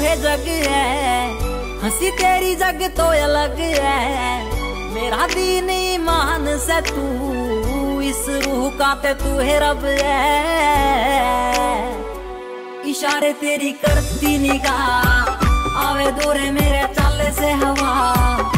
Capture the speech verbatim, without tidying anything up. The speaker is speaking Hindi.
है जग है, हंसी तेरी जग तो अलग है। मेरा दीन ईमान से तू, इस रूह का ते तू है रब है। इशारे तेरी करती निगाह, आवे दूरे मेरे चाले से हवा।